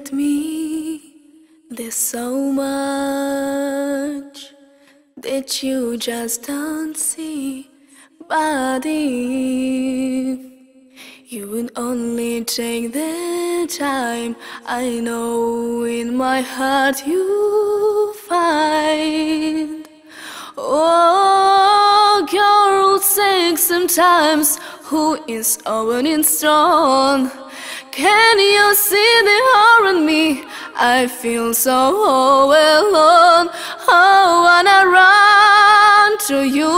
at me. There's so much that you just don't see. But if you would only take the time, I know in my heart you find. Oh, girls say sometimes, who is opening strong? Can you see the horror in me? I feel so all alone. I wanna run to you.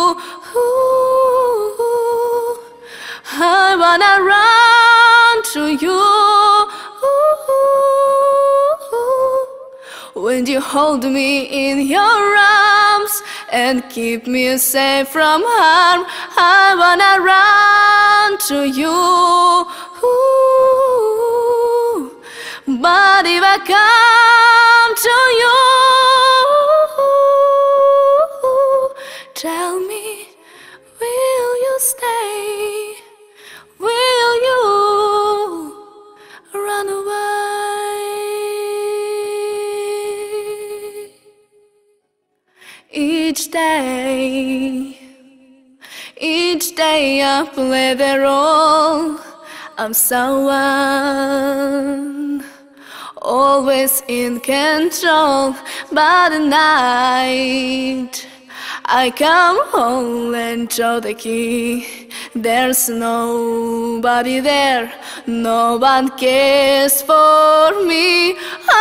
I wanna run to you. When you hold me in your arms and keep me safe from harm, I wanna run to you. But if I come to you, tell me, will you stay? Will you run away? Each day I play the role. I'm someone always in control, but at night I come home and throw the key. There's nobody there, no one cares for me.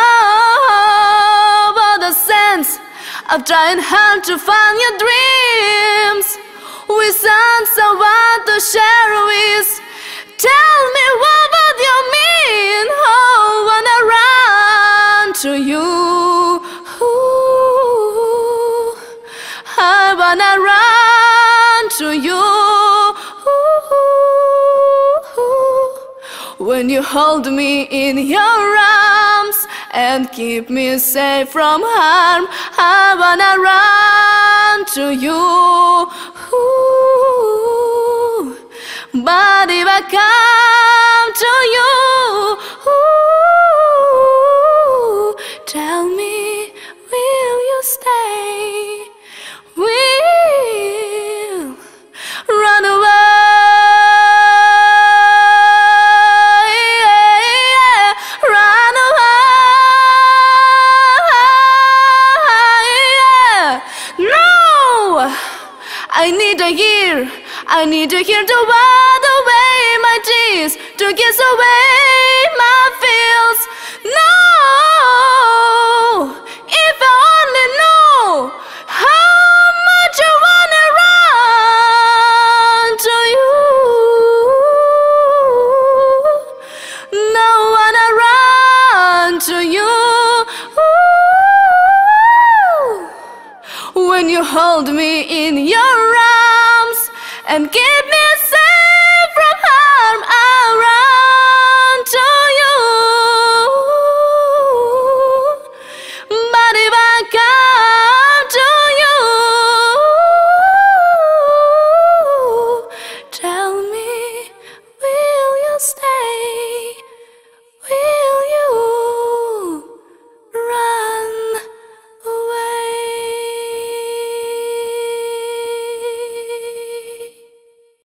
Oh, but the sense of trying hard to find your dreams without someone to share with. Tell me, what would you mean? Oh, wanna run to you. I wanna run to you. When you hold me in your arms and keep me safe from harm, I wanna run to you. But if I come to you, tell me, will you stay? Will run away? Run away? No! I need to hear to wipe away my tears, to kiss away my fears. No! If I only know how much I wanna run to you. No, wanna run to you. When you hold me in your arms and give